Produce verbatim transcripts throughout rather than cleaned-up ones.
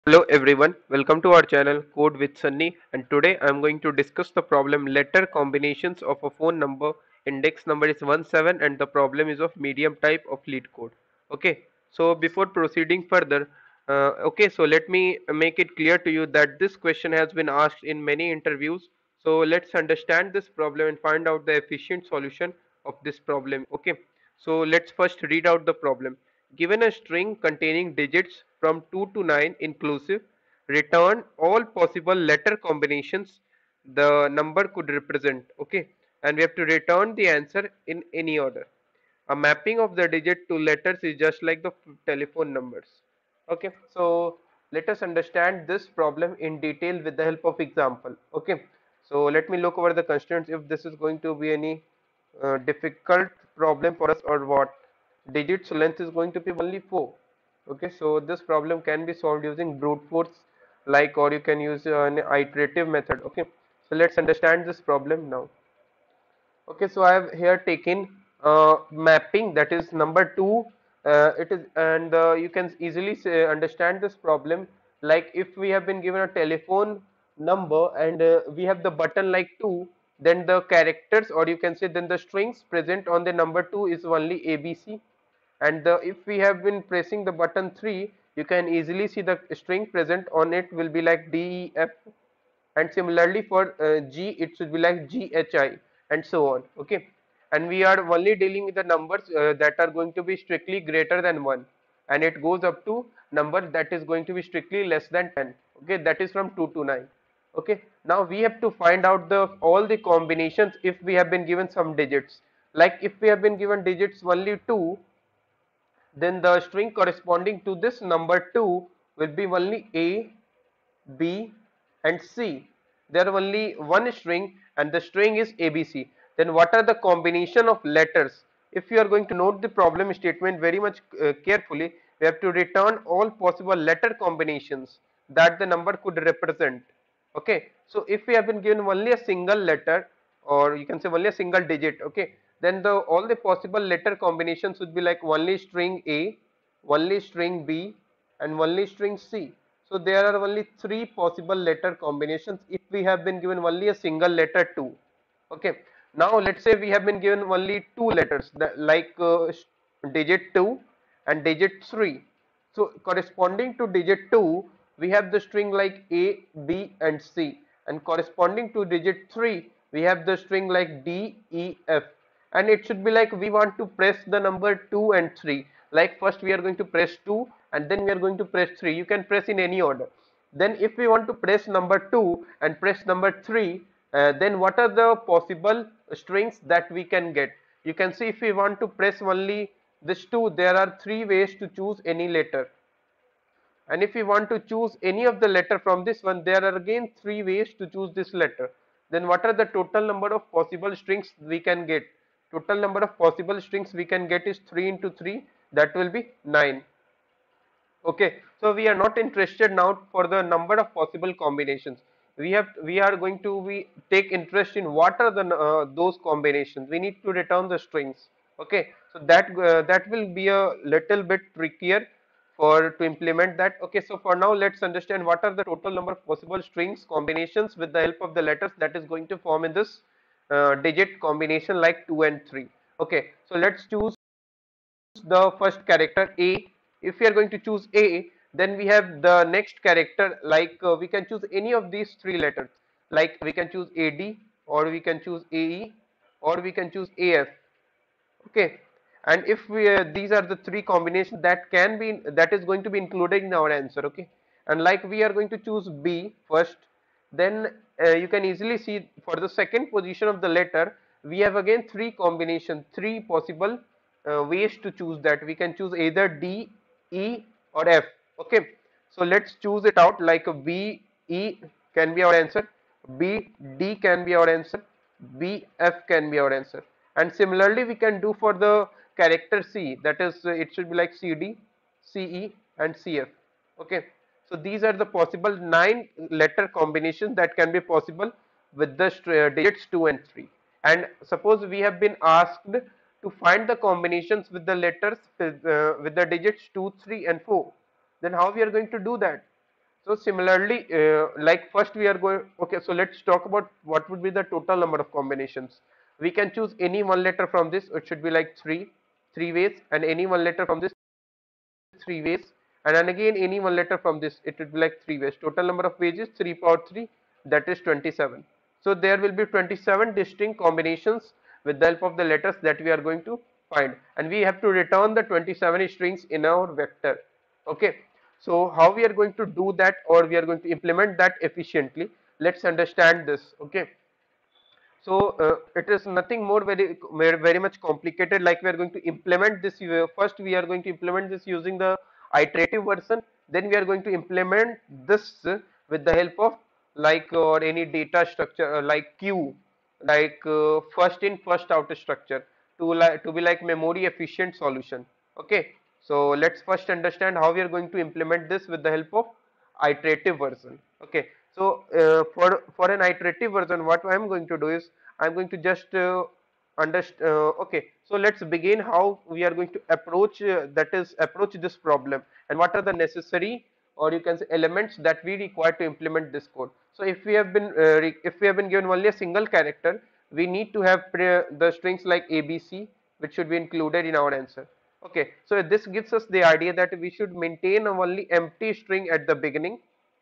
Hello everyone, welcome to our channel Code with Sunny, and today I am going to discuss the problem letter combinations of a phone number. Index number is one seven and the problem is of medium type of lead code. Okay, so before proceeding further, uh, okay, so let me make it clear to you that this question has been asked in many interviews. So let's understand this problem and find out the efficient solution of this problem. Okay, so let's first read out the problem. Given a string containing digits from two to nine inclusive, return all possible letter combinations the number could represent. Okay, and we have to return the answer in any order. A mapping of the digit to letters is just like the telephone numbers. Okay, so let us understand this problem in detail with the help of example. Okay, so let me look over the constraints if this is going to be any uh, difficult problem for us or what. Digits length is going to be only four. Okay, so this problem can be solved using brute force like, or you can use uh, an iterative method. Okay, so let's understand this problem now. Okay, so I have here taken uh, mapping, that is number two. Uh, it is, and uh, you can easily say, understand this problem like if we have been given a telephone number and uh, we have the button like two, then the characters, or you can say then the strings present on the number two is only A B C, and the, if we have been pressing the button three, you can easily see the string present on it will be like D E F, and similarly for uh, G it should be like G H I and so on. Okay, and we are only dealing with the numbers uh, that are going to be strictly greater than one, and it goes up to number that is going to be strictly less than ten. Okay, that is from two to nine. Okay, now we have to find out the all the combinations if we have been given some digits. Like if we have been given digits only two, then the string corresponding to this number two will be only A, B and C. There are only one string and the string is A B C. Then what are the combination of letters? If you are going to note the problem statement very much uh, carefully, we have to return all possible letter combinations that the number could represent. Okay, so if we have been given only a single letter, or you can say only a single digit, okay, then the all the possible letter combinations would be like only string A, only string B and only string C. So there are only three possible letter combinations if we have been given only a single letter two. Okay, now let's say we have been given only two letters that like uh, digit two and digit three. So corresponding to digit two, we have the string like A, B and C, and corresponding to digit three, we have the string like D, E, F, and it should be like we want to press the number two and three. Like first we are going to press two and then we are going to press three. You can press in any order. Then if we want to press number two and press number three, uh, then what are the possible strings that we can get? You can see if we want to press only this two, there are three ways to choose any letter, and if we want to choose any of the letter from this one, there are again three ways to choose this letter. Then what are the total number of possible strings we can get? Total number of possible strings we can get is three into three, that will be nine. Okay, so we are not interested now for the number of possible combinations. We have we are going to we take interest in what are the uh, those combinations. We need to return the strings. Okay, so that uh, that will be a little bit trickier for to implement that. Okay, so for now let's understand what are the total number of possible strings combinations with the help of the letters that is going to form in this uh, digit combination like two and three. Okay, so let's choose the first character A. If we are going to choose A, then we have the next character like uh, we can choose any of these three letters, like we can choose A D, or we can choose A E, or we can choose A F. Okay, and if we uh, these are the three combinations that can be that is going to be included in our answer. Okay, and like we are going to choose B first, then uh, you can easily see for the second position of the letter we have again three combination, three possible uh, ways to choose that. We can choose either D, E or F. Okay, so let's choose it out like a B, E can be our answer, B, D can be our answer, B, F can be our answer. And similarly we can do for the character C, that is uh, it should be like C D, C E and C F. Okay, so these are the possible nine letter combinations that can be possible with the uh, digits two and three. And suppose we have been asked to find the combinations with the letters with, uh, with the digits two, three and four, then how we are going to do that? So similarly, uh, like first we are going, okay, so let's talk about what would be the total number of combinations. We can choose any one letter from this, it should be like three, three ways, and any one letter from this, three ways, and then again any one letter from this, it would be like three ways. Total number of ways is three power three, that is twenty-seven. So there will be twenty-seven distinct combinations with the help of the letters that we are going to find, and we have to return the twenty-seven strings in our vector. Okay, so how we are going to do that, or we are going to implement that efficiently, let's understand this. Okay, so uh, it is nothing more very very very much complicated. Like we are going to implement this, uh, first we are going to implement this using the iterative version, then we are going to implement this uh, with the help of like or any data structure, uh, like queue, like uh, first in first out structure, to like to be like memory efficient solution. Okay, so let's first understand how we are going to implement this with the help of iterative version. Okay, so uh, for for an iterative version, what I am going to do is I'm going to just uh, understand. Uh, okay, so let's begin how we are going to approach, uh, that is approach this problem, and what are the necessary, or you can say, elements that we require to implement this code. So if we have been uh, re- if we have been given only a single character, we need to have pre- the strings like A B C, which should be included in our answer. Okay, so this gives us the idea that we should maintain only empty string at the beginning.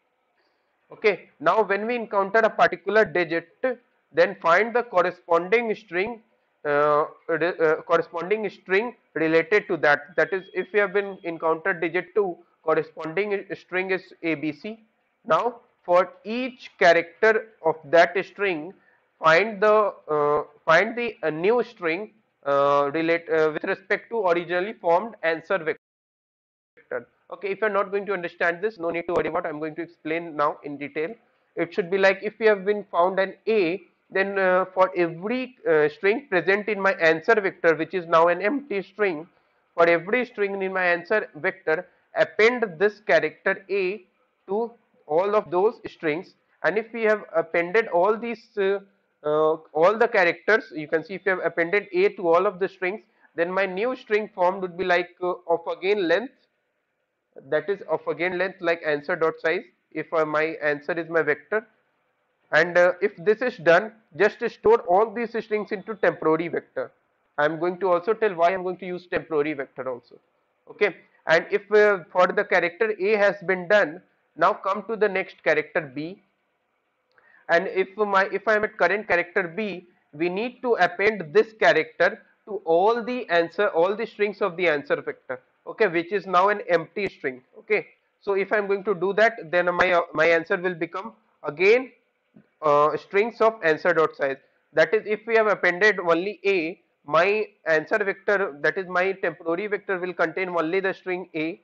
Okay, now when we encounter a particular digit, then find the corresponding string, uh, uh, corresponding string related to that. That is, if we have been encountered digit two, corresponding string is A B C. Now for each character of that string, find the uh, find the uh, new string uh, relate uh, with respect to originally formed answer vector. Okay, if you're not going to understand this, no need to worry about. I'm going to explain now in detail. It should be like if we have been found an A, then uh, for every uh, string present in my answer vector, which is now an empty string, for every string in my answer vector, append this character A to all of those strings. And if we have appended all these uh, uh, all the characters, you can see if you have appended A to all of the strings, then my new string formed would be like uh, of again length, that is of again length like answer dot size, if uh, my answer is my vector. And uh, if this is done, just store all these strings into temporary vector. I am going to also tell why I am going to use temporary vector also. Okay, and if uh, for the character A has been done, now come to the next character B. And if my if I am at current character B, we need to append this character to all the answer all the strings of the answer vector. Okay, which is now an empty string. Okay, so if I'm going to do that, then my uh, my answer will become again uh, strings of answer dot size. That is, if we have appended only A, my answer vector, that is my temporary vector, will contain only the string A.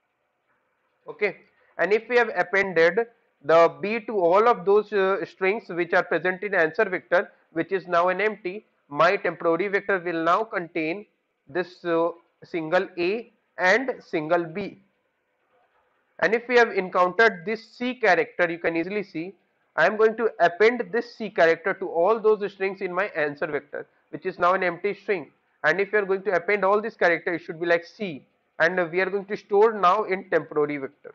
Okay, and if we have appended the B to all of those uh, strings which are present in answer vector, which is now an empty, my temporary vector will now contain this uh, single A and single B. And if we have encountered this C character, you can easily see I am going to append this C character to all those strings in my answer vector, which is now an empty string. And if you are going to append all these characters, it should be like C, and we are going to store now in temporary vector.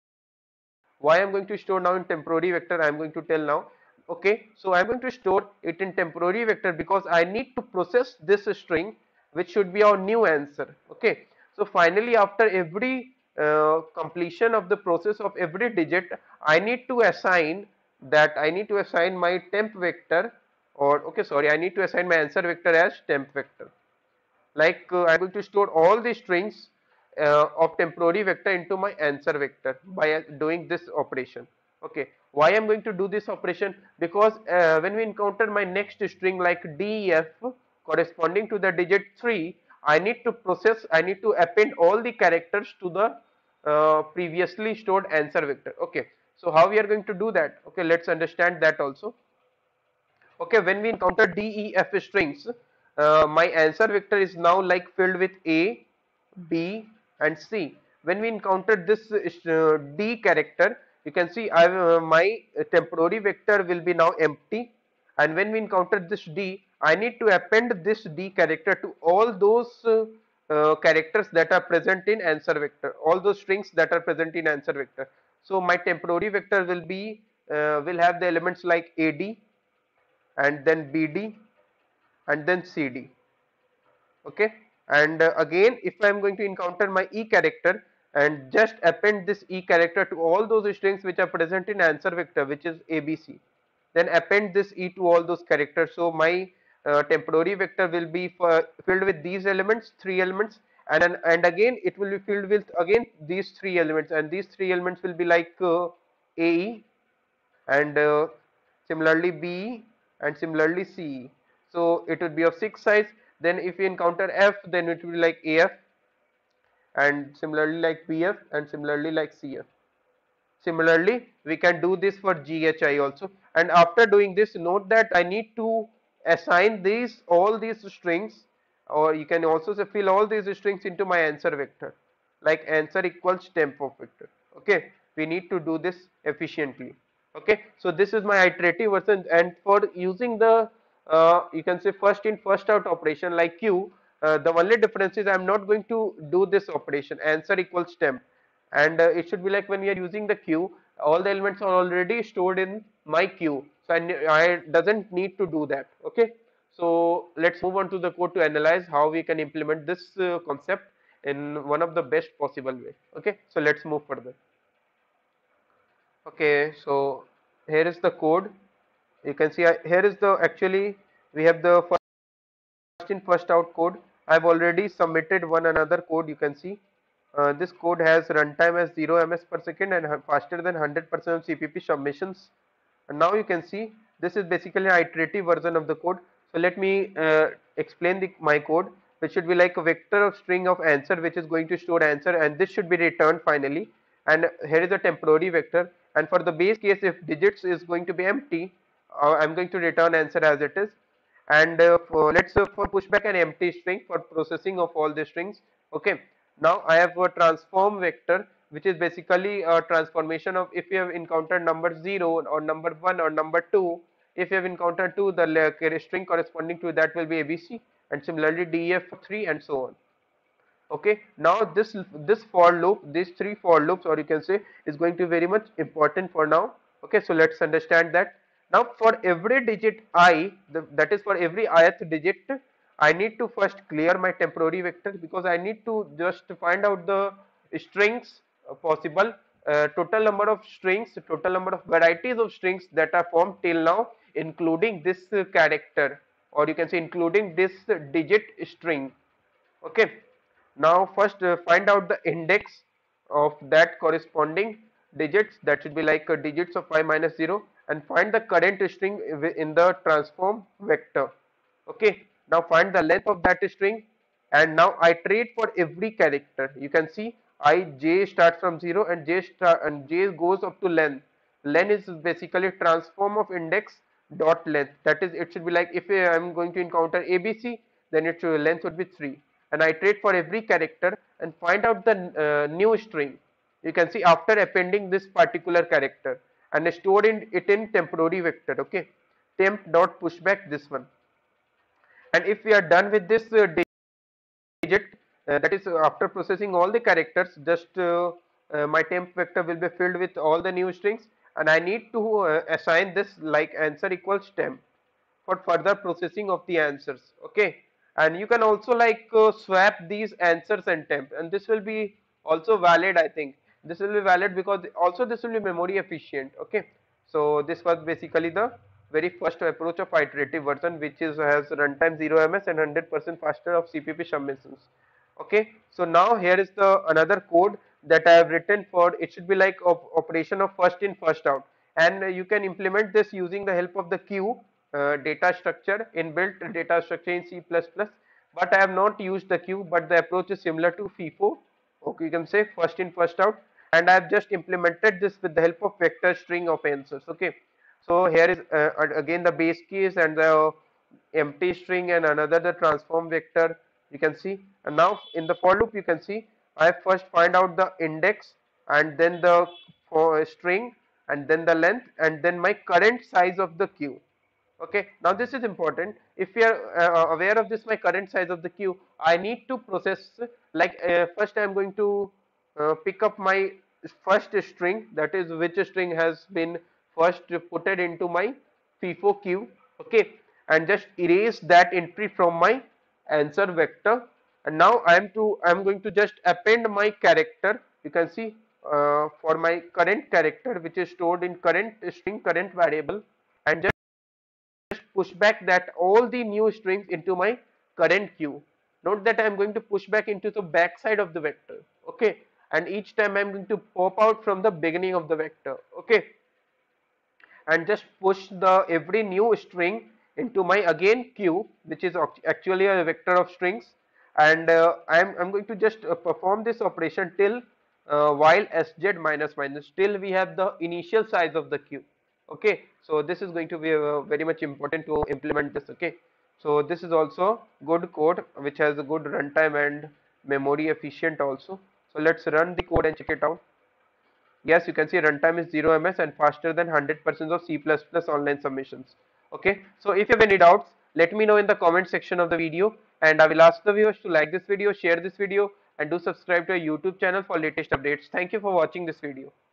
Why I'm going to store now in temporary vector, I'm going to tell now. Okay, so I'm going to store it in temporary vector because I need to process this string, which should be our new answer. Okay, so finally after every uh, completion of the process of every digit, I need to assign that I need to assign my temp vector, or okay, sorry, I need to assign my answer vector as temp vector. Like uh, I'm going to store all the strings uh, of temporary vector into my answer vector by uh, doing this operation. Okay, why I'm going to do this operation? Because uh, when we encounter my next string like D E F corresponding to the digit three, I need to process, I need to append all the characters to the uh, previously stored answer vector. Okay, so how we are going to do that? Okay, let's understand that also. Okay, when we encounter D, E, F strings, uh, my answer vector is now like filled with A, B, and C. When we encounter this uh, D character, you can see I uh, my temporary vector will be now empty. And when we encounter this D, I need to append this D character to all those uh, uh, characters that are present in answer vector, all those strings that are present in answer vector. So my temporary vector will be uh, will have the elements like A D and then B D and then C D. Okay, and uh, again if I am going to encounter my E character and just append this E character to all those strings which are present in answer vector, which is A B C, then append this E to all those characters. So my uh, temporary vector will be for, filled with these elements, three elements, and and and again it will be filled with again these three elements, and these three elements will be like uh, A E and uh, similarly B E and similarly C E. So it would be of six size. Then if we encounter F, then it will be like A F and similarly like B F and similarly like C F. Similarly, we can do this for G H I also. And after doing this, note that I need to assign these all these strings, or you can also say fill all these strings into my answer vector, like answer equals temp of vector. Okay, we need to do this efficiently. Okay, so this is my iterative version, and for using the uh, you can say first in first out operation like Q, uh, the only difference is I am not going to do this operation answer equals temp, and uh, it should be like when we are using the queue, all the elements are already stored in my queue, so I, I doesn't need to do that. Okay, so let's move on to the code to analyze how we can implement this uh, concept in one of the best possible way. Okay, so let's move further. Okay, so here is the code. You can see uh, here is the actually we have the first in first out code. I've already submitted one another code. You can see uh, this code has runtime as zero ms per second and faster than one hundred percent of C P P submissions. And now you can see this is basically an iterative version of the code. So let me uh, explain the, my code, which should be like a vector of string of answer which is going to store answer, and this should be returned finally. And here is a temporary vector, and for the base case if digits is going to be empty, uh, I'm going to return answer as it is. And uh, for, let's uh, for pushback an empty string for processing of all the strings. Okay, now I have a transform vector which is basically a transformation of if you have encountered number zero or number one or number two. If you have encountered two, the string corresponding to that will be A B C, and similarly D E F three and so on. Okay, now this this for loop, these three for loops, or you can say, is going to be very much important for now. Okay, so let's understand that. Now for every digit I, the, that is for every ith digit, I need to first clear my temporary vector, because I need to just find out the strings uh, possible, uh, total number of strings, total number of varieties of strings that are formed till now, including this uh, character, or you can say including this uh, digit string. Okay, now first uh, find out the index of that corresponding digits, that should be like uh, digits of five minus zero, and find the current string in the transform vector. Okay, now find the length of that string, and now iterate for every character. You can see I j starts from zero and j start and j goes up to length. Len is basically transform of index dot length, that is it should be like if I am going to encounter A B C, then its length would be three, and iterate for every character and find out the uh, new string. You can see after appending this particular character, and store in it in temporary vector. Okay, temp dot pushback this one, and if we are done with this uh, digit, uh, that is uh, after processing all the characters, just uh, uh, my temp vector will be filled with all the new strings, and I need to uh, assign this like answer equals temp for further processing of the answers. Okay, and you can also like uh, swap these answers and temp, and this will be also valid. I think this will be valid because also this will be memory efficient. Okay, so this was basically the very first approach of iterative version, which is has runtime zero ms and one hundred percent faster of C P P submissions. Okay, so now here is the another code that I have written for. It should be like op operation of first in first out, and uh, you can implement this using the help of the queue uh, data structure, inbuilt data structure in C plus plus, but I have not used the queue, but the approach is similar to FIFO. Okay, you can say first in first out, and I have just implemented this with the help of vector string of answers. Okay, so here is uh, again the base case and the empty string, and another the transform vector. You can see, and now in the for loop you can see I first find out the index, and then the for string, and then the length, and then my current size of the queue. Okay, now this is important. If you are uh, aware of this my current size of the queue, I need to process like uh, first I am going to uh, pick up my first string, that is which string has been first put into my FIFO queue, okay, and just erase that entry from my answer vector. And now I am to I am going to just append my character. You can see uh, for my current character which is stored in current string current variable, and just push back that all the new strings into my current queue. Note that I am going to push back into the back side of the vector, okay, and each time I am going to pop out from the beginning of the vector, okay, and just push the every new string into my again queue, which is actually a vector of strings. And uh, I'm, I'm going to just uh, perform this operation till uh, while sj minus minus till we have the initial size of the queue, okay. So this is going to be uh, very much important to implement this, okay. So this is also good code which has a good runtime and memory efficient also. So let's run the code and check it out. Yes, you can see runtime is zero ms and faster than one hundred percent of C plus plus online submissions. Okay, so if you have any doubts, let me know in the comment section of the video, and I will ask the viewers to like this video, share this video, and do subscribe to our YouTube channel for latest updates. Thank you for watching this video.